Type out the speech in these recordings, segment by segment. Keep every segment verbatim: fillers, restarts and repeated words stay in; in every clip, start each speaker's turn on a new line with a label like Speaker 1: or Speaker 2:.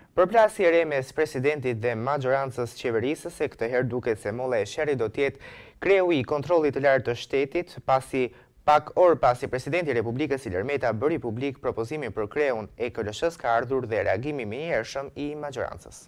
Speaker 1: Përplasje e re mes presidentit dhe majorancës qeverisë se këtë herë duket se molla e sherrit do të jetë kreu i kontrollit të lartë të shtetit, pasi pak orë pasi presidenti i Republikës Ilir Meta bëri publik propozimin për kreun e K L S-s ka ardhur dhe reagimi menjëhershëm i majorancës.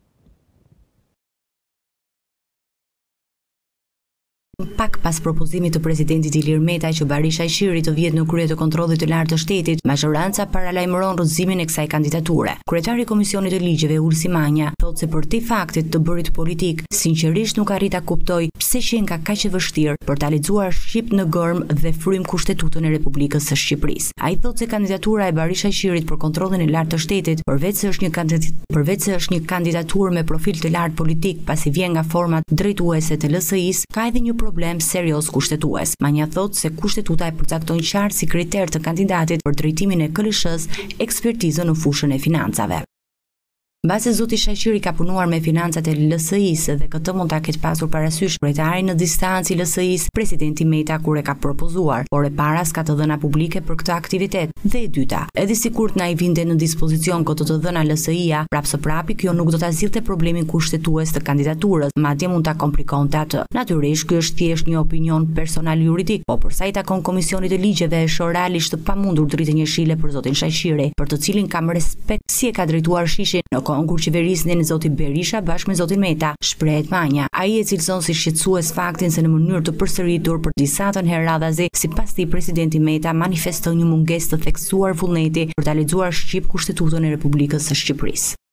Speaker 2: Pak pas propozimit të presidentit Ilir Meta që Barisha i Shiri të vjet në krye të kontrollit të lartë të shtetit, majoranca paralajmëron rrëzimin e kësaj kandidature. Kryetari i Komisionit të Ligjeve Ulsi Manja thotë se për te faktit të bërit politik, sinqerisht nuk arrit ta kuptoj pse qen ka kaq e vështirë për ta lexuar shqip në gërm dhe frym Kushtetutën e Republikës së Shqipërisë. Ai thotë se kandidatura e Barisha i Shirit për kontrollin e lartë të shtetit, përveç se është një kandidatur, përveç se është një kandidaturë me profil të lartë politik, pasi vjen nga format drejtuese të L S I-s, ka edhe një problem serioz kushtetues. Manja thotë se kushtetuta e përcakton qartë si kriter të kandidatit për drejtimin e K L S-s ekspertizën në fushën e financave. Mbasi zoti Shaqiri ka punuar me financat e L S I-s dhe këtë mund ta ketë pasur parasysh kryetari në distancë i L S I-s, presidenti Meta kur e ka propozuar, por e para s'ka të dhëna publike për këtë aktivitet. Dhe e dyta, edhe sikur na i vinte në dispozicion këtë të dhëna L S I-a, prapë së prapi kjo nuk do ta zgjidhte problemin kushtetues të kandidaturës, madje mund ta komplikonte atë. Natyrisht ky është thjesht një opinion personal juridik, po për sa i takon Komisionit të Ligjeve është realisht pamundur të rritë një shile për zotin Shaqiri, për të cilin kam respekt si e ka drejtuar shishin në kur qeverisnin zoti Berisha bashkë me zotin Meta, shprehet Manja. Ai e cilëson si shqetësues faktin se në mënyrë të përsëritur për disa të herë radhazi, sipas tij presidenti Meta manifeston një mungesë të theksuar vullneti për ta lexuar shqip Kushtetutën e Republikës së Shqipërisë.